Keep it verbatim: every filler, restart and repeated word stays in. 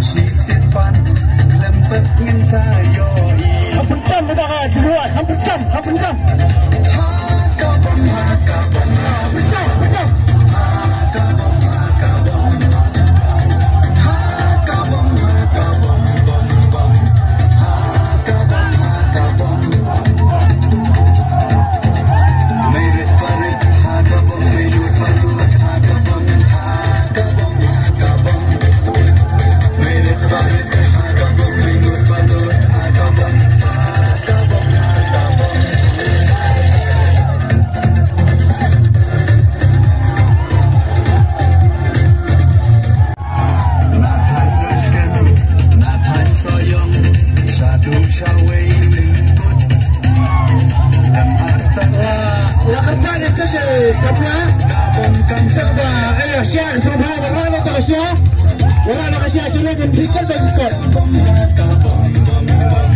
Kampung Jam kita kan semua, Kampung Jam, Kampung Jam. Kampung Jam, Kampung Jam. Wala na kasi siya ng bikol bikol.